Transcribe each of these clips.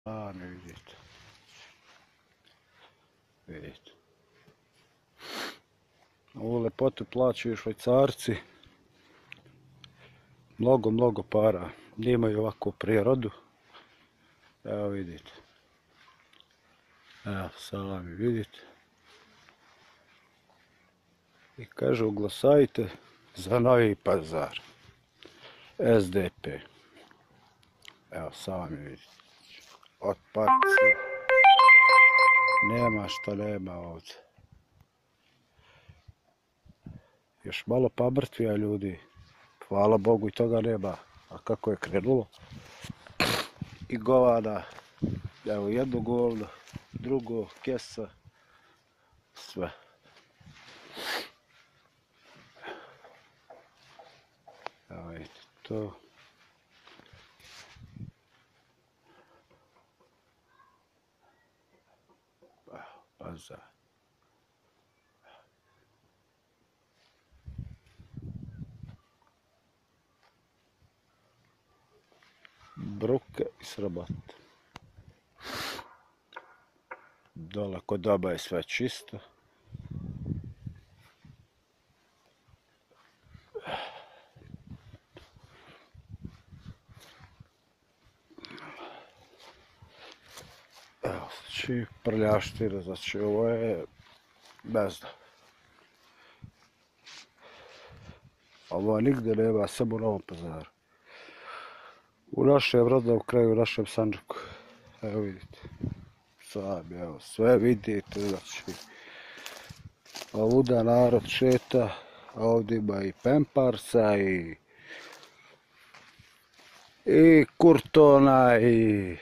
Ne vidite. Vidite. Ovu lepotu plaćaju Švajcarci. Mnogo para. Nemaju ovakvu prirodu. Evo vidite. Evo salami vidite. I kažu glasajte za Novi Pazar. SDP. Evo sami vidite. Od partije. Nema šta nema ovdje. Još malo pa mrtvija ljudi. Hvala Bogu i toga nema. A kako je krenulo. I govana. Evo jedno govno. Drugo kesa. Sve. Evo vidite to. Pazar. Bruke i Srabat. Dole kod Doba je sve čisto. Evo, znači prljaštine, znači ovo je bezda. Ovo nigdje nema, samo u Novom Pazaru. U našem rodnom kraju, u našem Sandžaku. Evo vidite. Sami, evo, sve vidite, znači. Ovuda narod šeta, ovdje ima i Pemparsa i Kurtona i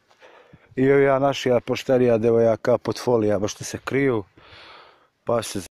ovija našija poštarija devojaka pod folijama što se kriju, pa se